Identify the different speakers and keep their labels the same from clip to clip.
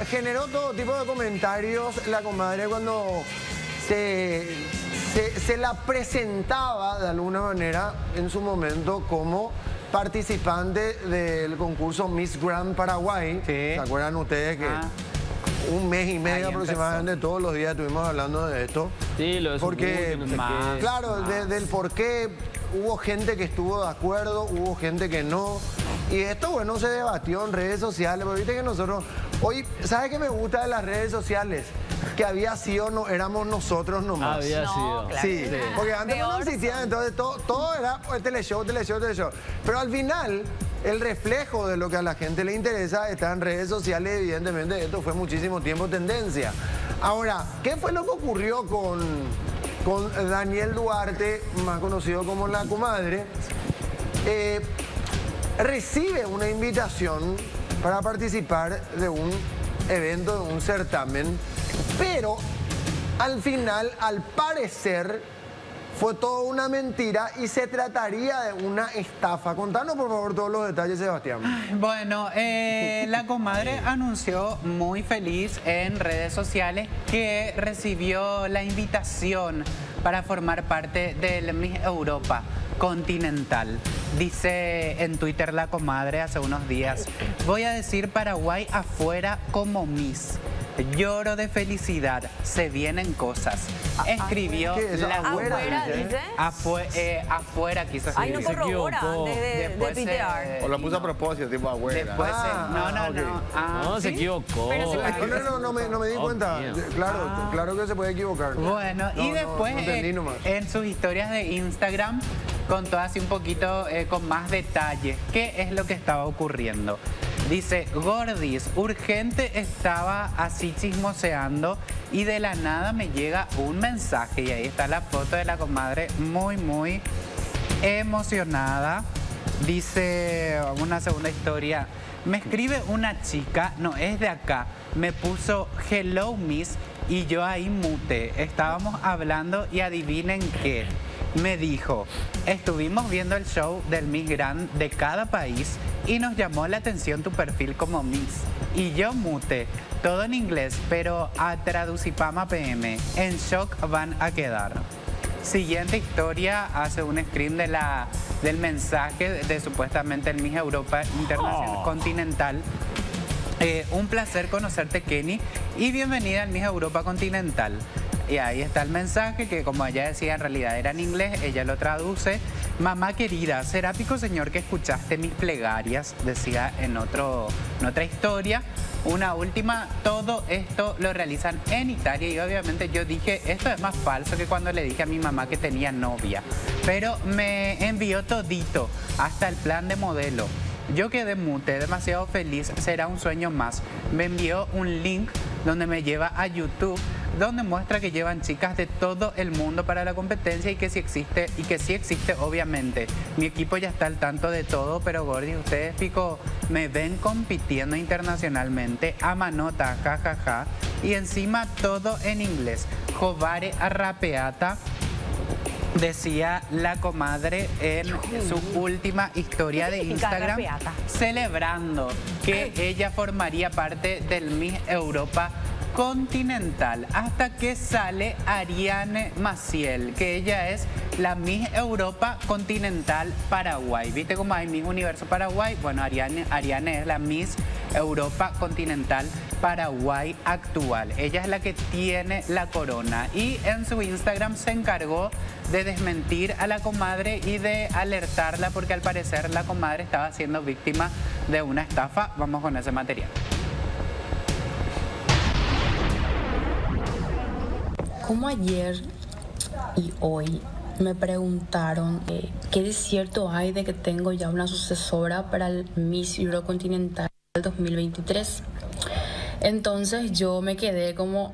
Speaker 1: generó todo tipo de comentarios la comadre cuando se la presentaba de alguna manera en su momento como participante del concurso Miss Grand Paraguay.
Speaker 2: Sí.
Speaker 1: ¿Se acuerdan ustedes que un mes y medio aproximadamente todos los días estuvimos hablando de esto?
Speaker 3: Sí, lo de su
Speaker 1: porque,
Speaker 3: no sé qué.
Speaker 1: claro, del por qué hubo gente que estuvo de acuerdo, hubo gente que no. Y esto, bueno, se debatió en redes sociales, pero viste que nosotros, hoy, ¿sabes qué me gusta de las redes sociales? Que había sido, no éramos nosotros nomás.
Speaker 3: Había sido.
Speaker 4: Claro.
Speaker 1: Sí, porque antes no existía, entonces todo era teleshow. Pero al final, el reflejo de lo que a la gente le interesa está en redes sociales, evidentemente esto fue muchísimo tiempo tendencia. Ahora, ¿qué fue lo que ocurrió con Daniel Duarte, más conocido como La Comadre? Recibe una invitación para participar de un evento, de un certamen, pero al final, al parecer, fue toda una mentira y se trataría de una estafa. Contanos, por favor, todos los detalles, Sebastián.
Speaker 2: Bueno, la comadre anunció muy feliz en redes sociales que recibió la invitación para formar parte del Miss Europa Continental. Dice en Twitter la comadre hace unos días: voy a decir Paraguay afuera como Miss. Lloro de felicidad, se vienen cosas. Escribió
Speaker 1: ¿Qué es eso?
Speaker 2: la
Speaker 4: ¿Afuera,
Speaker 2: comadre.
Speaker 4: dice?
Speaker 2: Afuera quizás.
Speaker 4: Ay, no
Speaker 2: se
Speaker 4: corrobora
Speaker 2: equivocó.
Speaker 4: antes de
Speaker 2: Después
Speaker 4: tuitear.
Speaker 5: O lo puso a propósito, tipo abuela.
Speaker 2: Después no.
Speaker 3: No, se
Speaker 2: ¿sí?
Speaker 3: equivocó.
Speaker 4: Pero se
Speaker 1: No me di cuenta. Claro que se puede equivocar.
Speaker 2: Bueno, y después
Speaker 1: no entendí nomás.
Speaker 2: en sus historias de Instagram contó así un poquito con más detalle qué es lo que estaba ocurriendo. Dice: Gordis, urgente, estaba así chismoseando y de la nada me llega un mensaje y ahí está la foto de la comadre muy emocionada. Dice una segunda historia: me escribe una chica, no es de acá, me puso hello miss y yo ahí mute. Estábamos hablando y adivinen qué. Me dijo: estuvimos viendo el show del Miss Grand de cada país y nos llamó la atención tu perfil como Miss. Y yo mute, todo en inglés, pero a traducipama PM. En shock van a quedar. Siguiente historia, hace un screen del mensaje de supuestamente el Miss Europa Internacional Continental. Un placer conocerte, Kenny, y bienvenida al Miss Europa Continental. Y ahí está el mensaje que, como ella decía, en realidad era en inglés, ella lo traduce. Mamá querida, serápico señor que escuchaste mis plegarias, decía en otra historia. Una última, todo esto lo realizan en Italia y obviamente yo dije, esto es más falso que cuando le dije a mi mamá que tenía novia. Pero me envió todito, hasta el plan de modelo. Yo quedé mute, demasiado feliz, será un sueño más. Me envió un link donde me lleva a YouTube, donde muestra que llevan chicas de todo el mundo para la competencia y que sí existe, obviamente. Mi equipo ya está al tanto de todo, pero Gordy, ustedes, pico, me ven compitiendo internacionalmente a manota, jajaja, y encima todo en inglés. Jovare arrapeata, decía la comadre en su última historia de Instagram, celebrando que ella formaría parte del Miss Europa Continental, hasta que sale Ariane Maciel, que ella es la Miss Europa Continental Paraguay. ¿Viste cómo hay Miss Universo Paraguay? Bueno, Ariane es la Miss Europa Continental Paraguay actual. Ella es la que tiene la corona y en su Instagram se encargó de desmentir a la comadre y de alertarla porque al parecer la comadre estaba siendo víctima de una estafa. Vamos con ese material.
Speaker 6: Como ayer y hoy me preguntaron qué de cierto hay de que tengo ya una sucesora para el Miss Eurocontinental 2023. Entonces yo me quedé como,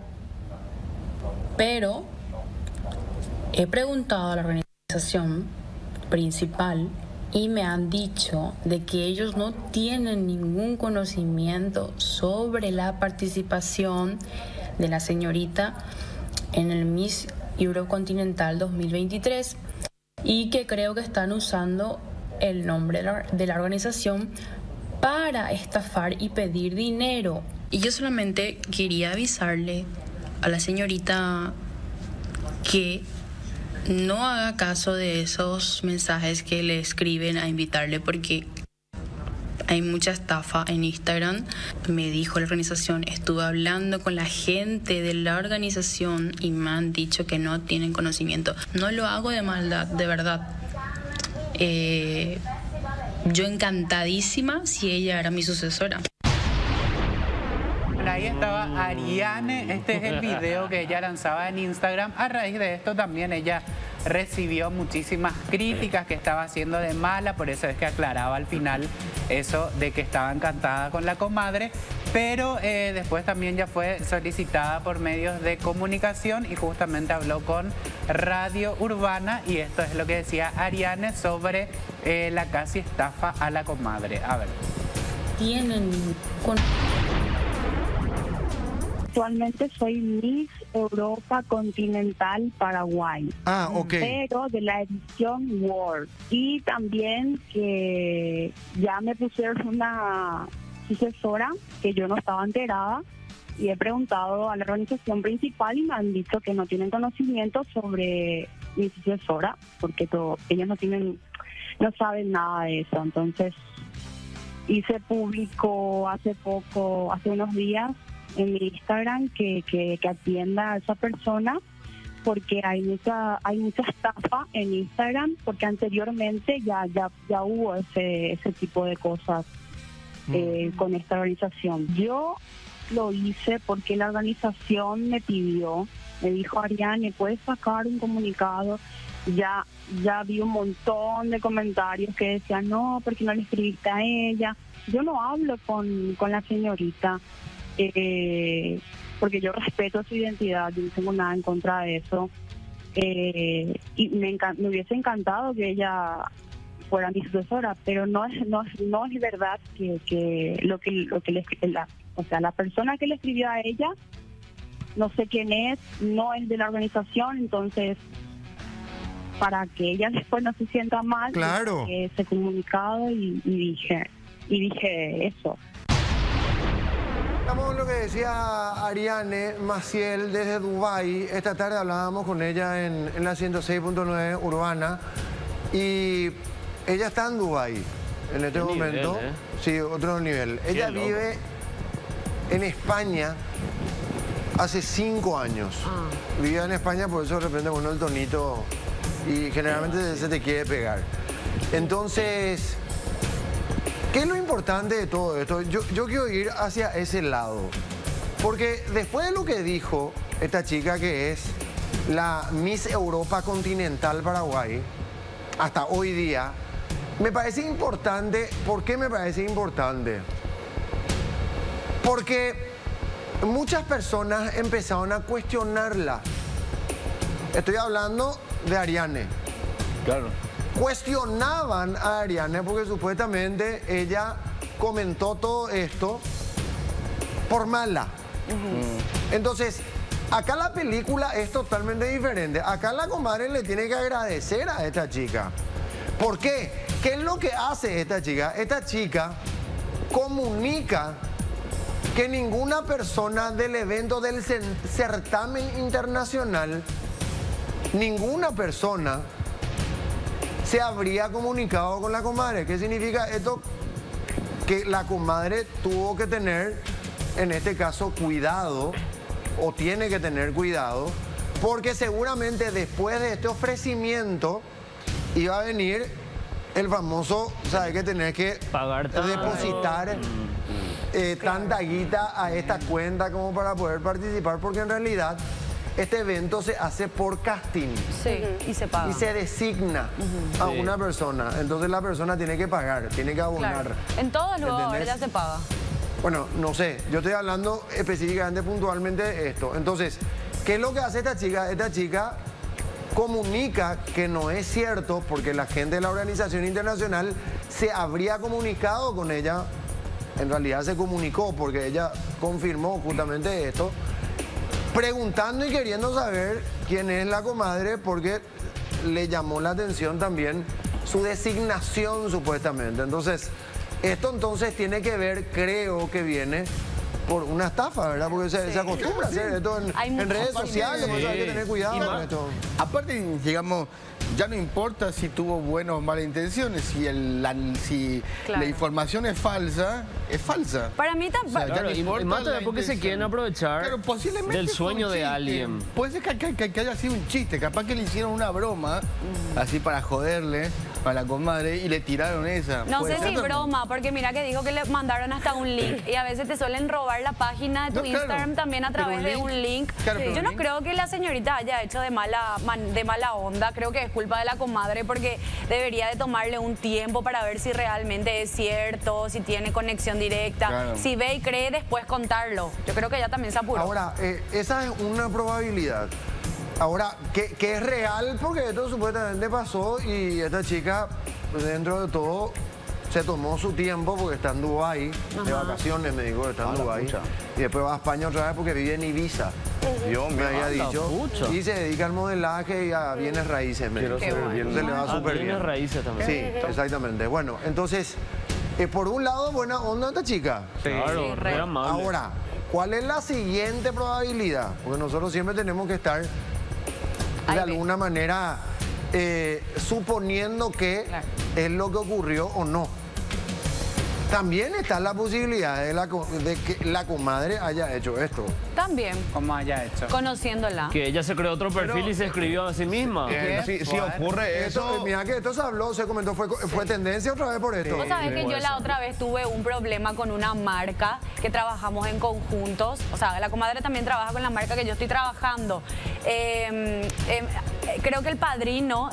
Speaker 6: pero he preguntado a la organización principal y me han dicho de que ellos no tienen ningún conocimiento sobre la participación de la señorita en el Miss Eurocontinental 2023 y que creo que están usando el nombre de la organización para estafar y pedir dinero. Y yo solamente quería avisarle a la señorita que no haga caso de esos mensajes que le escriben a invitarle, porque hay mucha estafa en Instagram. Me dijo la organización, estuve hablando con la gente de la organización y me han dicho que no tienen conocimiento. No lo hago de maldad, de verdad. Yo encantadísima si ella era mi sucesora.
Speaker 2: Ahí estaba Ariane, este es el video que ella lanzaba en Instagram. A raíz de esto también ella recibió muchísimas críticas, que estaba haciendo de mala, por eso es que aclaraba al final eso de que estaba encantada con la comadre, pero después también ya fue solicitada por medios de comunicación y justamente habló con Radio Urbana, y esto es lo que decía Ariane sobre la casi estafa a la comadre. A ver.
Speaker 6: Tienen
Speaker 4: Actualmente soy Miss Europa Continental Paraguay.
Speaker 1: Ah, ok.
Speaker 4: Pero de la edición World. Y también que ya me pusieron una sucesora que yo no estaba enterada. Y he preguntado a la organización principal y me han dicho que no tienen conocimiento sobre mi sucesora, porque ellos no saben nada de eso. Entonces, hice público hace unos días en mi Instagram que atienda a esa persona, porque hay mucha estafa en Instagram, porque anteriormente ya hubo ese tipo de cosas con esta organización. Yo lo hice porque la organización me dijo, Ariane, ¿puedes sacar un comunicado? Ya vi un montón de comentarios que decían, no, porque no le escribiste a ella. Yo no hablo con la señorita, porque yo respeto su identidad, yo no tengo nada en contra de eso, y me hubiese encantado que ella fuera mi sucesora, pero no es verdad que la persona que le escribió a ella, no sé quién es, no es de la organización. Entonces, para que ella después no se sienta mal,
Speaker 1: claro,
Speaker 4: ese comunicado y dije eso.
Speaker 1: Estamos en lo que decía Ariane Maciel desde Dubái. Esta tarde hablábamos con ella en la 106.9 Urbana y ella está en Dubái en este momento.
Speaker 3: Nivel,
Speaker 1: Sí, otro nivel. Ella vive en España hace 5 años. Vivía en España, por eso de repente, bueno, el tonito, y generalmente se te quiere pegar. Entonces, ¿qué es lo importante de todo esto? Yo quiero ir hacia ese lado. Porque después de lo que dijo esta chica, que es la Miss Europa Continental Paraguay, hasta hoy día, me parece importante. ¿Por qué me parece importante? Porque muchas personas empezaron a cuestionarla. Estoy hablando de Ariane.
Speaker 5: Claro.
Speaker 1: Cuestionaban a Ariane porque supuestamente ella comentó todo esto por mala. Entonces, acá la película es totalmente diferente. Acá la comadre le tiene que agradecer a esta chica. ¿Por qué? ¿Qué es lo que hace esta chica? Esta chica comunica que ninguna persona del evento del certamen internacional, ninguna persona se habría comunicado con la comadre. ¿Qué significa esto? Que la comadre tuvo que tener, en este caso, cuidado, o tiene que tener cuidado, porque seguramente después de este ofrecimiento iba a venir el famoso, ¿sabes? Que tenés que
Speaker 3: pagar
Speaker 1: depositar tanta guita a esta cuenta como para poder participar, porque en realidad este evento se hace por casting.
Speaker 7: Sí, y se paga.
Speaker 1: Y se designa a una persona. Entonces la persona tiene que pagar, tiene que abonar.
Speaker 7: Claro. En todos los
Speaker 1: ¿Entendés?
Speaker 7: ya se paga.
Speaker 1: Bueno, no sé, yo estoy hablando específicamente, puntualmente de esto. Entonces, ¿qué es lo que hace esta chica? Esta chica comunica que no es cierto, porque la gente de la organización internacional se habría comunicado con ella. En realidad se comunicó porque ella confirmó justamente esto, preguntando y queriendo saber quién es la comadre, porque le llamó la atención también su designación supuestamente. Entonces, esto entonces tiene que ver, creo que viene por una estafa, ¿verdad? Porque se acostumbra a hacer esto
Speaker 7: Hay
Speaker 1: en
Speaker 7: mucho-
Speaker 1: redes sociales, por eso hay que tener cuidado con esto.
Speaker 5: Aparte, digamos, ya no importa si tuvo buenas o malas intenciones, si
Speaker 7: Claro.
Speaker 5: la información es falsa, es falsa.
Speaker 7: Para mí
Speaker 5: O sea,
Speaker 7: tampoco.
Speaker 5: ya
Speaker 3: Claro,
Speaker 5: no
Speaker 3: y
Speaker 5: importa
Speaker 3: más todavía
Speaker 5: la
Speaker 3: porque se
Speaker 5: intención.
Speaker 3: quieren aprovechar
Speaker 5: Claro, posiblemente
Speaker 3: del
Speaker 5: fue
Speaker 3: sueño
Speaker 5: un
Speaker 3: de
Speaker 5: chiste.
Speaker 3: alguien.
Speaker 5: Puede ser que haya sido un chiste, capaz que le hicieron una broma, así para joderle, para la comadre, y le tiraron esa.
Speaker 7: No
Speaker 5: Puede
Speaker 7: sé
Speaker 5: ser
Speaker 7: si
Speaker 5: también.
Speaker 7: broma, porque mira que dijo que le mandaron hasta un link y a veces te suelen robar la página de tu
Speaker 5: No, claro,
Speaker 7: Instagram también a
Speaker 5: pero
Speaker 7: través
Speaker 5: un
Speaker 7: de
Speaker 5: link,
Speaker 7: un link.
Speaker 5: claro, pero
Speaker 7: Yo
Speaker 5: un
Speaker 7: no
Speaker 5: link.
Speaker 7: creo que la señorita haya hecho de mala onda, creo que es culpa de la comadre porque debería de tomarle un tiempo para ver si realmente es cierto, si tiene conexión directa,
Speaker 5: Claro.
Speaker 7: si ve y cree después contarlo. Yo creo que ella también se apuró.
Speaker 1: Ahora, esa es una probabilidad. Ahora, que es real porque esto supuestamente pasó y esta chica, dentro de todo, se tomó su tiempo porque está en Dubái, de vacaciones, me dijo que está en Dubái. Y después va a España otra vez porque vive en Ibiza.
Speaker 5: Dios
Speaker 1: Me
Speaker 5: mío.
Speaker 1: había
Speaker 3: anda,
Speaker 1: dicho.
Speaker 3: pucha.
Speaker 1: Y se dedica al modelaje y a bienes raíces. Me dijo.
Speaker 7: Qué bueno.
Speaker 1: Entonces le va súper
Speaker 3: Bienes
Speaker 1: bien.
Speaker 3: raíces también.
Speaker 1: Sí, exactamente. Bueno, entonces, por un lado, buena onda esta chica.
Speaker 3: Claro,
Speaker 7: Sí, re.
Speaker 3: re amable.
Speaker 1: Ahora, ¿cuál es la siguiente probabilidad? Porque nosotros siempre tenemos que estar de
Speaker 7: Ahí ve.
Speaker 1: alguna manera suponiendo que
Speaker 7: Claro.
Speaker 1: es lo que ocurrió o no. También está la posibilidad de que la comadre haya hecho esto.
Speaker 7: También,
Speaker 2: Como haya hecho.
Speaker 7: conociéndola.
Speaker 3: Que ella se creó otro perfil y se escribió a sí misma.
Speaker 5: Si ocurre eso,
Speaker 1: Mira que esto se habló, se comentó, fue tendencia otra vez por esto.
Speaker 7: Vos sabés que yo la otra vez tuve un problema con una marca que trabajamos en conjuntos. O sea, la comadre también trabaja con la marca que yo estoy trabajando. Creo que el padrino,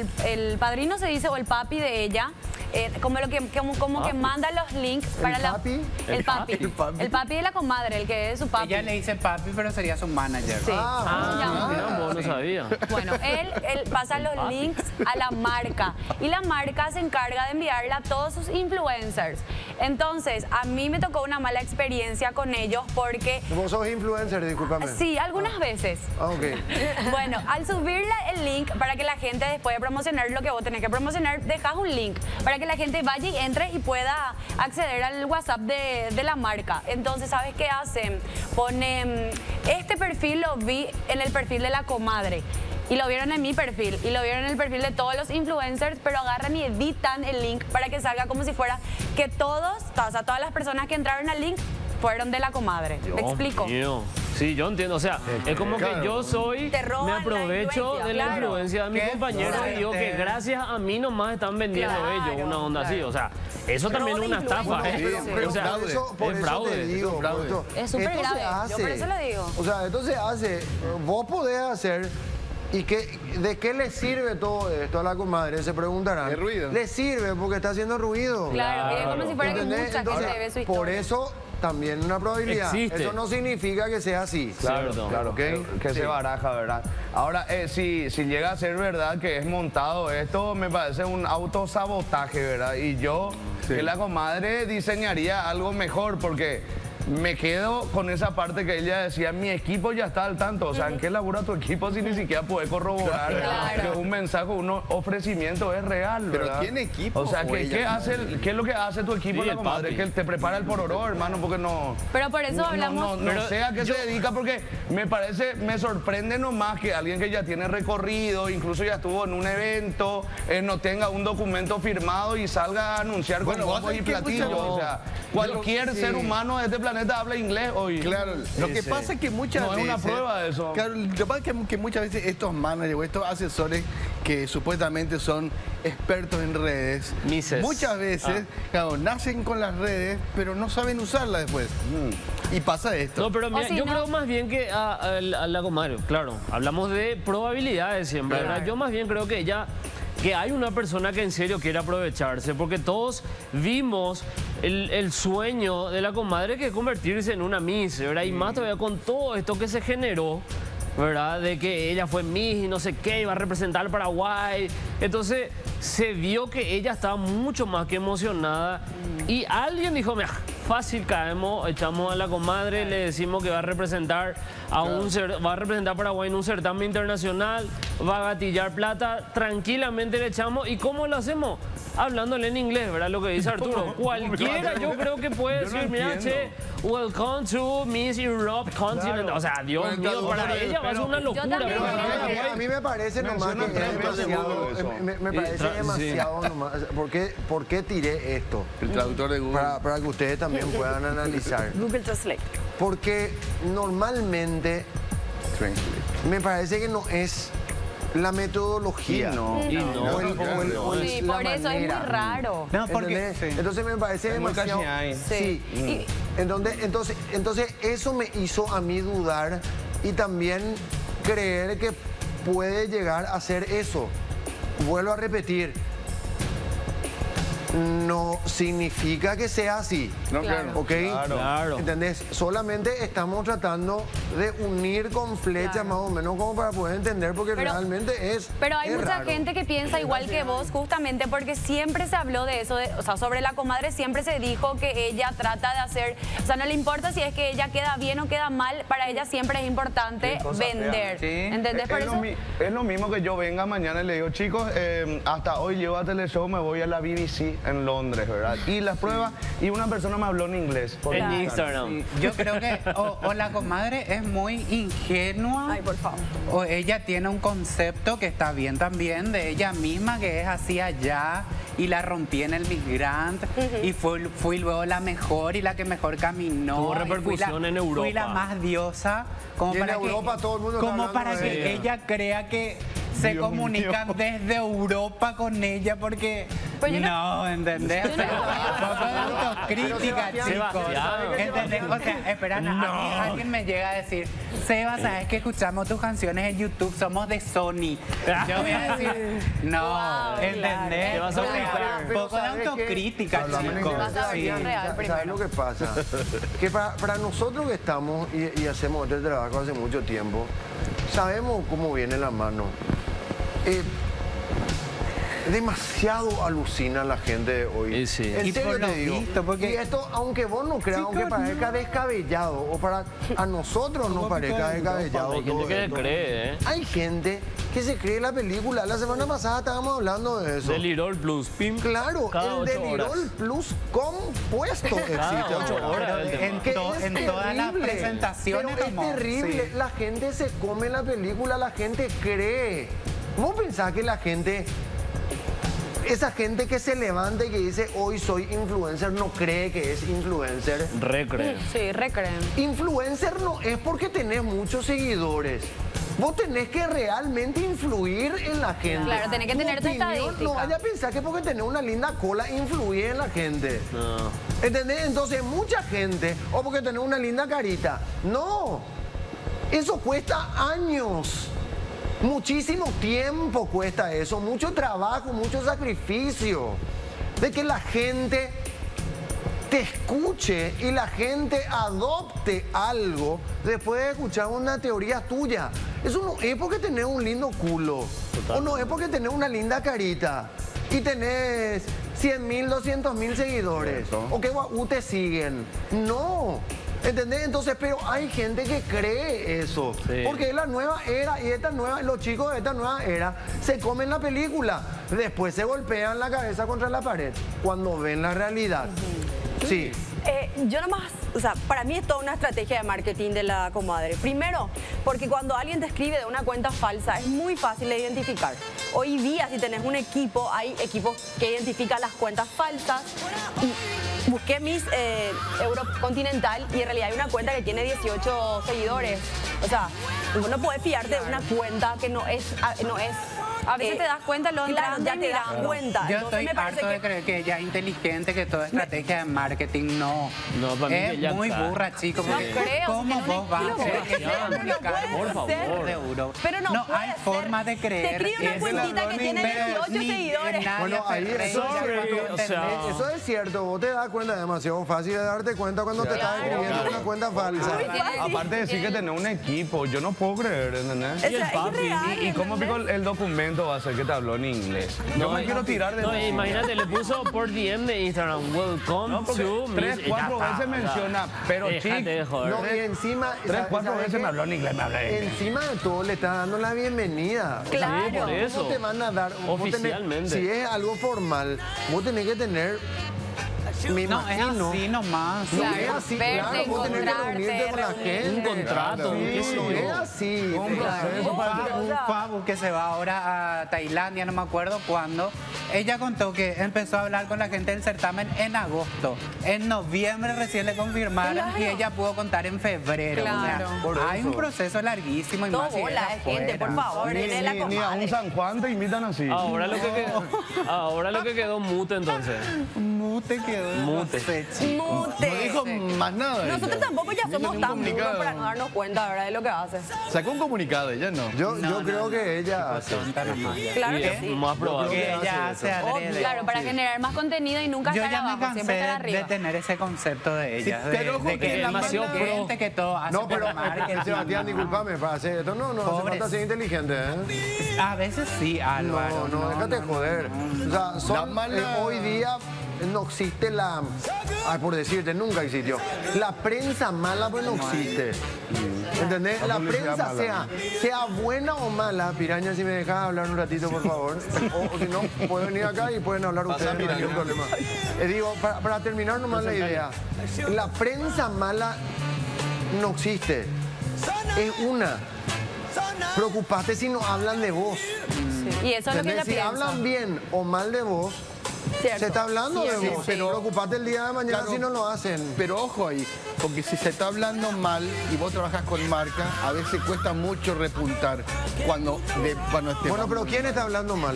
Speaker 7: el padrino se dice, o el papi de ella, como que manda los links para la...
Speaker 1: papi?
Speaker 7: El papi. El papi de la comadre, el que es su papi.
Speaker 2: Ella le dice papi, pero sería su manager.
Speaker 7: Sí, ¿cómo se llama?
Speaker 3: Mira, vos no sabía.
Speaker 7: Bueno, él pasa los links a la marca y la marca se encarga de enviarla a todos sus influencers. Entonces, a mí me tocó una mala experiencia con ellos porque,
Speaker 1: Vos sos influencer, discúlpame.
Speaker 7: sí, algunas veces.
Speaker 1: Ah, ok.
Speaker 7: Bueno, al subirle el link para que la gente después de promocionar lo que vos tenés que promocionar, dejas un link para que la gente vaya y entre y pueda acceder al WhatsApp de la marca. Entonces, ¿sabes qué hacen? Ponen, este perfil lo vi en el perfil de la comadre. Y lo vieron en mi perfil, y lo vieron en el perfil de todos los influencers, pero agarran y editan el link para que salga como si fuera que todas las personas que entraron al link fueron de la comadre. ¿Me
Speaker 3: Dios
Speaker 7: explico?
Speaker 3: mío. Sí, yo entiendo. O sea, es como que yo soy,
Speaker 7: Te roban
Speaker 3: me
Speaker 7: la
Speaker 3: aprovecho
Speaker 7: influencia,
Speaker 3: de la
Speaker 7: claro.
Speaker 3: influencia de mis
Speaker 2: Qué
Speaker 3: compañeros y digo que
Speaker 2: fuerte.
Speaker 3: gracias a mí nomás están vendiendo
Speaker 7: Claro,
Speaker 3: ellos una onda así.
Speaker 7: claro.
Speaker 3: O sea, eso también es una estafa.
Speaker 1: Pero
Speaker 3: O sea,
Speaker 1: por eso
Speaker 3: es
Speaker 1: te
Speaker 3: fraude.
Speaker 1: digo,
Speaker 5: fraude.
Speaker 1: por esto-
Speaker 7: Es súper
Speaker 1: esto se
Speaker 7: grave, yo por
Speaker 1: hace.
Speaker 7: eso lo digo.
Speaker 1: O sea, esto se hace, vos podés hacer, ¿y de qué le sirve todo esto a la comadre? Se preguntarán.
Speaker 5: De ruido.
Speaker 1: Le sirve porque está haciendo ruido.
Speaker 7: Claro, y es como si fuera que
Speaker 1: ¿Entendés?
Speaker 7: mucha
Speaker 1: Entonces,
Speaker 7: gente ve su
Speaker 1: por
Speaker 7: historia.
Speaker 1: eso también una probabilidad.
Speaker 3: Existe.
Speaker 1: Eso no significa que sea así.
Speaker 3: Cierto.
Speaker 5: Claro,
Speaker 1: ¿Ok?
Speaker 5: que
Speaker 1: Sí.
Speaker 5: se baraja, ¿verdad? Ahora, si llega a ser verdad que es montado esto, me parece un autosabotaje, ¿verdad? Y yo, que la comadre diseñaría algo mejor, porque me quedo con esa parte que ella decía, mi equipo ya está al tanto. O sea, ¿en qué labura tu equipo si ni siquiera puede corroborar
Speaker 7: Claro.
Speaker 5: que un mensaje, un ofrecimiento es real,
Speaker 8: Pero
Speaker 5: ¿verdad?
Speaker 8: ¿tiene equipo
Speaker 5: O sea,
Speaker 8: o
Speaker 5: ¿qué
Speaker 8: ella?
Speaker 5: ¿qué es lo que hace tu equipo,
Speaker 3: Sí,
Speaker 5: la
Speaker 3: el
Speaker 5: comadre?
Speaker 3: papi.
Speaker 5: Que te prepara el pororó, hermano, porque no...
Speaker 7: Pero por eso hablamos...
Speaker 5: No sé a qué se dedica, porque me sorprende nomás que alguien que ya tiene recorrido, incluso ya estuvo en un evento, no tenga un documento firmado y salga a anunciar
Speaker 8: Bueno,
Speaker 5: con
Speaker 8: vos
Speaker 5: bombos y
Speaker 8: sabés que
Speaker 5: platillos.
Speaker 8: muchas-
Speaker 5: O sea, cualquier
Speaker 1: sí.
Speaker 5: ser humano de este planeta habla inglés hoy.
Speaker 8: Claro, lo que pasa es que muchas
Speaker 5: No, es
Speaker 8: veces...
Speaker 5: una prueba de eso.
Speaker 8: Claro, lo que pasa es que muchas veces estos managers o estos asesores que supuestamente son expertos en redes,
Speaker 3: Mises.
Speaker 8: muchas veces, claro, nacen con las redes, pero no saben usarlas después. Y pasa esto.
Speaker 3: No, pero mira,
Speaker 7: si
Speaker 3: yo
Speaker 7: no-
Speaker 3: creo más bien que a la comadre, claro, hablamos de probabilidades siempre,
Speaker 7: Claro.
Speaker 3: ¿verdad? Yo más bien creo que ella, que hay una persona que en serio quiere aprovecharse, porque todos vimos el sueño de la comadre que es convertirse en una Miss, ¿verdad? Y más todavía con todo esto que se generó, ¿verdad? De que ella fue Miss y no sé qué, iba a representar al Paraguay. Entonces se vio que ella estaba mucho más que emocionada y alguien dijo, mira, fácil caemos, echamos a la comadre, le decimos que va a representar va a representar a Paraguay en un certamen internacional, va a gatillar plata, tranquilamente le echamos. ¿Y cómo lo hacemos? hablándole en inglés, ¿verdad? Lo que dice Arturo. Cualquiera yo creo que puede decir, mira, che, welcome to Miss Europe Continent. O sea, Dios mío, para ella va a ser una locura.
Speaker 1: A mí me parece nomás que es demasiado. Me parece demasiado nomás. ¿Por qué tiré esto?
Speaker 8: El traductor de Google.
Speaker 1: Para que ustedes también puedan analizar.
Speaker 7: Google Translate.
Speaker 1: Porque normalmente me parece que no es la metodología.
Speaker 3: Y no.
Speaker 7: Sí, por eso es muy raro.
Speaker 2: No, porque...
Speaker 1: Entonces me parece demasiado... Sí. Entonces eso me hizo a mí dudar y también creer que puede llegar a ser eso. Vuelvo a repetir. No significa que sea así.
Speaker 8: No, claro.
Speaker 1: ¿Ok?
Speaker 3: Claro.
Speaker 1: ¿Entendés? Solamente estamos tratando de unir con flechas más o menos como para poder entender porque realmente es.
Speaker 7: Pero hay mucha
Speaker 1: raro.
Speaker 7: gente que piensa igual que vos, justamente porque siempre se habló de eso, o sea, sobre la comadre siempre se dijo que ella trata de hacer, o sea, no le importa si es que ella queda bien o queda mal, para ella siempre es importante vender.
Speaker 2: Sí.
Speaker 7: ¿Entendés? Por eso...
Speaker 5: Es lo mismo que yo venga mañana y le digo, chicos, hasta hoy llego a Teleshow, me voy a la BBC en Londres, ¿verdad? Y las pruebas, y una persona me habló en inglés.
Speaker 3: En Instagram.
Speaker 2: Yo creo que o la comadre es muy ingenua.
Speaker 7: Ay, por favor.
Speaker 2: O ella tiene un concepto que está bien también de ella misma, que es así allá y la rompí en el Migrant y fui luego la mejor y la que mejor caminó.
Speaker 3: Tuvo repercusión en Europa.
Speaker 2: Fui la más diosa. Como
Speaker 1: Y en
Speaker 2: para
Speaker 1: Europa todo el mundo está
Speaker 2: como
Speaker 1: hablando
Speaker 2: para
Speaker 1: de
Speaker 2: que
Speaker 1: ella.
Speaker 2: ella crea que se comunican desde Europa con ella porque
Speaker 7: Pues yo
Speaker 2: no, ¿entendés? O sea, un poco de autocrítica, chicos.
Speaker 3: Sebastián.
Speaker 2: ¿Entendés? O sea, espera, a mí alguien me llega a decir, Seba, ¿sabes que escuchamos tus canciones en YouTube? Somos de Sony. Yo voy a decir, no,
Speaker 7: Wow,
Speaker 2: ¿entendés?
Speaker 3: Te vas a
Speaker 2: O sea,
Speaker 3: ubicar.
Speaker 2: un poco de
Speaker 1: ¿sabes qué?
Speaker 2: autocrítica, chicos.
Speaker 7: Vas a ver
Speaker 2: Sí.
Speaker 7: lo real
Speaker 1: ¿Sabes
Speaker 7: primero.
Speaker 1: lo que pasa? Que para nosotros que estamos y hacemos este trabajo hace mucho tiempo, sabemos cómo viene la mano. Demasiado alucina la gente de hoy.
Speaker 3: Y sí.
Speaker 1: En
Speaker 2: Y
Speaker 1: serio
Speaker 2: por lo
Speaker 1: te digo.
Speaker 2: visto, porque-
Speaker 1: Y esto, aunque vos no creas, aunque parezca descabellado, o para a nosotros no parezca descabellado.
Speaker 3: Hay gente
Speaker 1: todo
Speaker 3: que
Speaker 1: esto.
Speaker 3: cree, ¿eh?
Speaker 1: Hay gente que se cree la película. La semana pasada estábamos hablando de eso.
Speaker 3: Delirol Plus. Pim.
Speaker 1: Claro,
Speaker 3: Cada
Speaker 1: el
Speaker 3: 8
Speaker 1: Delirol
Speaker 3: horas.
Speaker 1: Plus compuesto
Speaker 3: Cada
Speaker 1: existe
Speaker 3: 8
Speaker 1: ahora.
Speaker 3: horas. el tema.
Speaker 2: En,
Speaker 1: Que
Speaker 2: to-
Speaker 1: es
Speaker 2: en todas las
Speaker 1: terrible,
Speaker 2: presentaciones.
Speaker 1: pero es
Speaker 2: como-
Speaker 1: terrible.
Speaker 2: sí.
Speaker 1: La gente se come la película, la gente cree. ¿Vos pensás que la gente, esa gente que se levanta y que dice hoy soy influencer, no cree que es influencer?
Speaker 3: Recreo.
Speaker 7: Sí, recreen.
Speaker 1: Influencer no es porque tenés muchos seguidores. Vos tenés que realmente influir en la gente.
Speaker 7: Claro, tenés que tener tu
Speaker 1: opinión,
Speaker 7: estadística.
Speaker 1: no vaya a pensar que porque tenés una linda cola influye en la gente.
Speaker 3: No.
Speaker 1: ¿Entendés? Entonces mucha gente, o porque tenés una linda carita. No, eso cuesta años. Muchísimo tiempo cuesta eso, mucho trabajo, mucho sacrificio. De que la gente te escuche y la gente adopte algo después de escuchar una teoría tuya. Eso no es porque tenés un lindo culo. O no es porque tenés una linda carita y tenés 100.000, 200.000 seguidores. O que guau, te siguen. No. ¿Entendés? Entonces, pero hay gente que cree eso.
Speaker 3: Sí.
Speaker 1: Porque es la nueva era y los chicos de esta nueva era se comen la película. Después se golpean la cabeza contra la pared cuando ven la realidad. Sí.
Speaker 9: Yo nomás, o sea, para mí es toda una estrategia de marketing de la comadre. Primero, porque cuando alguien te escribe de una cuenta falsa es muy fácil de identificar. Hoy día, si tenés un equipo, hay equipos que identifican las cuentas falsas. Y busqué Miss Eurocontinental y en realidad hay una cuenta que tiene 18 seguidores. O sea, no puedes fiarte de una cuenta que no es...
Speaker 7: A veces te das cuenta, lo
Speaker 9: Claro, ya te das cuenta.
Speaker 2: Yo
Speaker 9: Entonces
Speaker 2: estoy
Speaker 9: me parece
Speaker 2: harto de
Speaker 9: que...
Speaker 2: creer que ella es inteligente, que toda estrategia de marketing no.
Speaker 3: No, para mí que
Speaker 2: es
Speaker 3: ella
Speaker 2: muy
Speaker 3: está.
Speaker 2: burra, chicos.
Speaker 7: No
Speaker 2: porque
Speaker 7: creo,
Speaker 2: ¿cómo
Speaker 7: si tiene
Speaker 2: vos vas a
Speaker 7: un
Speaker 2: creer
Speaker 7: equipo.
Speaker 2: que se va a
Speaker 9: Pero no
Speaker 2: comunicar
Speaker 9: puede
Speaker 3: por
Speaker 9: ser.
Speaker 3: favor.
Speaker 2: de euro?
Speaker 9: Pero no puede
Speaker 2: hay
Speaker 9: ser.
Speaker 2: forma de creer.
Speaker 9: Te escribe una
Speaker 2: eso.
Speaker 9: cuentita que tiene
Speaker 2: Pero
Speaker 9: 18
Speaker 2: ni
Speaker 9: seguidores.
Speaker 2: Nadia
Speaker 1: Bueno, ahí
Speaker 2: Ferreira,
Speaker 1: eso,
Speaker 3: o sea,
Speaker 1: eso es cierto, vos te das cuenta, es demasiado fácil de darte cuenta cuando te estás escribiendo una cuenta falsa.
Speaker 5: Aparte de decir que tenés un equipo, yo no puedo creer, ¿entendés?
Speaker 9: O sea, es irreal,
Speaker 5: ¿Y cómo pico el documento momento va a ser que te habló en inglés? Yo me quiero tirar de
Speaker 3: No,
Speaker 5: encima.
Speaker 3: imagínate, le puso por DM de Instagram, welcome
Speaker 5: No, porque
Speaker 3: to
Speaker 5: tres,
Speaker 3: Miss-
Speaker 5: cuatro
Speaker 3: Ya está,
Speaker 5: veces
Speaker 3: o sea,
Speaker 5: menciona, pero
Speaker 3: déjate
Speaker 5: chic.
Speaker 3: de joder.
Speaker 1: No, y encima...
Speaker 5: Tres, cuatro
Speaker 1: ¿sabes
Speaker 5: veces
Speaker 1: qué?
Speaker 5: me habló en inglés, me habló en inglés.
Speaker 1: Encima de todo le está dando la bienvenida.
Speaker 7: Claro.
Speaker 3: Sí, por eso.
Speaker 1: ¿Cómo te van a dar? vos tenés-
Speaker 3: Oficialmente.
Speaker 1: si es algo formal, vos tenés que tener... Me
Speaker 2: No, es
Speaker 1: imagino.
Speaker 2: así nomás.
Speaker 1: No
Speaker 7: Claro,
Speaker 1: es así,
Speaker 7: verte,
Speaker 1: claro, vos tenés que
Speaker 7: encontrarte,
Speaker 1: reunirte con la
Speaker 7: reunirte.
Speaker 1: gente.
Speaker 3: Un contrato,
Speaker 1: Sí,
Speaker 3: qué sé
Speaker 1: no
Speaker 3: yo.
Speaker 1: es así.
Speaker 5: Un proceso para que...
Speaker 2: Un Fabu que se va ahora a Tailandia, no me acuerdo cuándo. Ella contó que empezó a hablar con la gente del certamen en agosto. En noviembre recién le confirmaron
Speaker 9: Claro.
Speaker 2: y ella pudo contar en febrero.
Speaker 7: Claro.
Speaker 2: O sea, hay un proceso larguísimo y
Speaker 9: Todo
Speaker 2: más si es
Speaker 9: bola de gente,
Speaker 2: afuera.
Speaker 9: por favor,
Speaker 5: Ni,
Speaker 9: en la
Speaker 5: ni a un
Speaker 9: comadre.
Speaker 5: San Juan te invitan así.
Speaker 3: Ahora lo que quedó mute entonces.
Speaker 2: Mute quedó.
Speaker 3: Mute.
Speaker 2: No sé, chico.
Speaker 9: Mute.
Speaker 8: No dijo más nada.
Speaker 9: Nosotros
Speaker 8: ella.
Speaker 9: tampoco ya
Speaker 8: No hizo
Speaker 9: somos
Speaker 8: ni un
Speaker 9: tan burros
Speaker 8: comunicado.
Speaker 9: para no darnos cuenta, ¿verdad? De lo que hace.
Speaker 8: Sacó un comunicado, ella no.
Speaker 1: Yo
Speaker 2: No,
Speaker 1: creo
Speaker 2: no,
Speaker 1: que ella hace.
Speaker 2: Tonta nomás ya.
Speaker 9: Claro
Speaker 3: Y
Speaker 9: que
Speaker 3: es
Speaker 9: sí.
Speaker 3: más probable.
Speaker 2: Que ella hace adrede.
Speaker 7: Claro, para generar más contenido y nunca
Speaker 2: Yo
Speaker 7: estar
Speaker 2: ya me
Speaker 7: abajo, siempre estar
Speaker 2: cansé de
Speaker 7: arriba.
Speaker 2: tener ese concepto de ella.
Speaker 8: Sí, pero ojo
Speaker 2: de
Speaker 8: que
Speaker 2: que
Speaker 8: la
Speaker 2: es demasiado
Speaker 8: manda-
Speaker 2: gente que todo hace
Speaker 1: No, pero
Speaker 2: por marketing.
Speaker 1: Sebastián, discúlpame, para hacer esto no hace
Speaker 2: Pobres.
Speaker 1: falta ser inteligente, ¿eh?
Speaker 2: A veces sí, Álvaro.
Speaker 1: No, déjate joder. O sea, son,
Speaker 8: La mala-
Speaker 1: hoy día no existe la... Ay, por decirte, nunca existió. La prensa mala pues no existe. ¿Entendés? La
Speaker 8: publicidad
Speaker 1: prensa
Speaker 8: mala.
Speaker 1: sea buena o mala, Piraña, si me dejas hablar un ratito, por favor. O si no, puedo venir acá y pueden hablar ustedes, no hay ningún problema. Digo, para terminar nomás la idea. La prensa mala no existe. Es una. Preocupate si no hablan de vos.
Speaker 7: Y eso es lo que
Speaker 1: ¿Entendés?
Speaker 7: ella
Speaker 1: Si
Speaker 7: piensa.
Speaker 1: hablan bien o mal de vos,
Speaker 9: Cierto.
Speaker 1: se está hablando de
Speaker 8: Cierto,
Speaker 1: vos.
Speaker 8: pero-
Speaker 1: Preocupate el día de mañana
Speaker 8: Claro.
Speaker 1: si no lo hacen.
Speaker 8: Pero ojo ahí, porque si se está hablando mal y vos trabajas con marca, a veces cuesta mucho repuntar cuando esté
Speaker 1: Bueno,
Speaker 8: mal.
Speaker 1: pero ¿quién está hablando mal?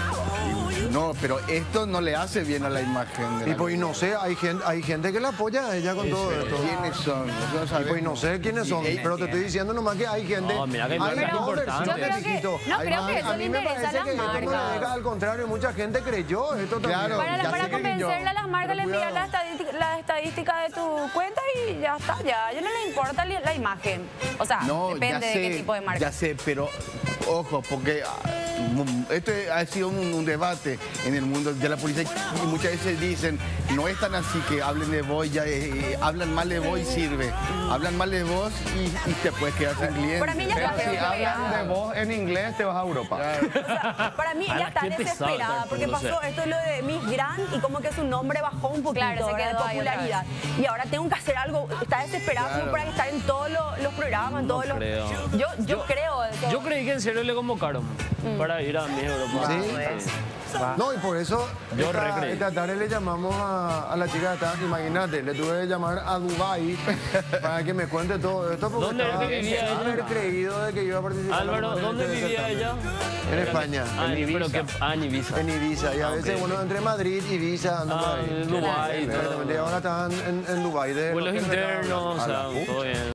Speaker 8: No, pero esto no le hace bien a la imagen de
Speaker 1: Y
Speaker 8: la
Speaker 1: pues y no sé, hay gente que la apoya a ella con todo esto.
Speaker 8: ¿Quiénes son? Nosotros
Speaker 1: Y pues no sé quiénes son,
Speaker 8: Sí,
Speaker 1: pero te estoy diciendo nomás que hay gente.
Speaker 3: No, mira que hay
Speaker 1: hay
Speaker 3: marcas
Speaker 1: dos
Speaker 3: importantes.
Speaker 1: versiones,
Speaker 7: Yo creo que-
Speaker 1: hijito.
Speaker 7: no creo que eso
Speaker 1: a
Speaker 7: le
Speaker 1: mí me
Speaker 7: interesa a
Speaker 1: parece
Speaker 7: las
Speaker 1: que esto no le
Speaker 7: marcas.
Speaker 1: deja, al contrario, mucha gente creyó esto también.
Speaker 8: Claro.
Speaker 7: Para
Speaker 8: Ya sé que
Speaker 7: convencerle a las marcas le
Speaker 1: Pero
Speaker 7: envías
Speaker 1: cuidado.
Speaker 7: la estadística de tu cuenta y ya está, ya. A ellos no les importa la imagen. O sea,
Speaker 8: No,
Speaker 7: depende
Speaker 8: ya
Speaker 7: de qué
Speaker 8: sé,
Speaker 7: tipo de marca.
Speaker 8: Ya sé, pero ojo, porque este ha sido un debate en el mundo de la policía y muchas veces dicen, no es tan así que hablen de vos, ya hablan mal de vos y sirve. Hablan mal de vos y te puedes quedar sin clientes.
Speaker 9: Para mí ya
Speaker 5: Pero
Speaker 9: está
Speaker 5: si hablan
Speaker 9: desesperada.
Speaker 5: de vos en inglés, te vas a Europa.
Speaker 9: Para mí
Speaker 3: A
Speaker 9: ya
Speaker 3: la
Speaker 9: está
Speaker 3: gente sabe
Speaker 9: desesperada
Speaker 3: estar
Speaker 9: porque
Speaker 3: produciendo.
Speaker 9: pasó esto de lo de Miss Grand y como que su nombre bajó un poquito
Speaker 7: Claro, se
Speaker 9: ¿verdad? de
Speaker 7: quedó ahí otra
Speaker 9: popularidad. Y ahora tengo que hacer algo, está desesperada como para estar en todos los programas, en
Speaker 3: No
Speaker 9: todos los...
Speaker 3: creo.
Speaker 9: Yo creo eso.
Speaker 3: Yo creí que en serio le convocaron para ir a Miss Europa.
Speaker 1: ¿Sí? No, y por eso
Speaker 3: Yo re creí.
Speaker 1: esta tarde le llamamos a la chica de atrás, imagínate, le tuve que llamar a Dubái para que me cuente todo esto. Porque
Speaker 3: ¿Dónde era que vivía
Speaker 1: sin
Speaker 3: ella?
Speaker 1: haber creído de que iba a participar.
Speaker 3: Álvaro, ¿dónde vivía ella?
Speaker 1: En España.
Speaker 3: Ah, en Ibiza. En Ibiza.
Speaker 1: En Ibiza, y a veces,
Speaker 3: ok.
Speaker 1: bueno, entre Madrid y Ibiza ando por ahí.
Speaker 3: En Dubái, todo.
Speaker 1: Exactamente, y ahora están en Dubái.
Speaker 3: Vuelos internos, o sea, todo bien.